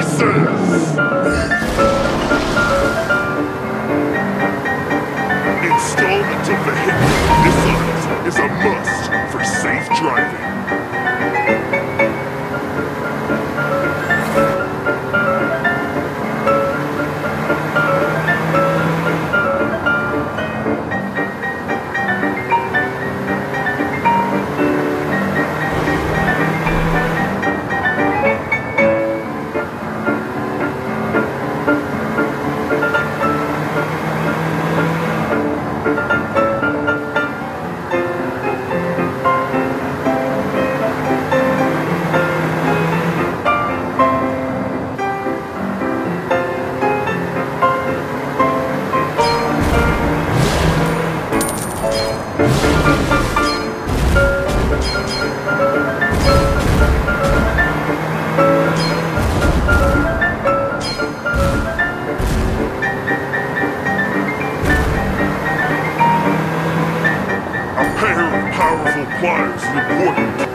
pieces! Installment of vehicular missiles is a must for safe driving. A pair of powerful pliers is important.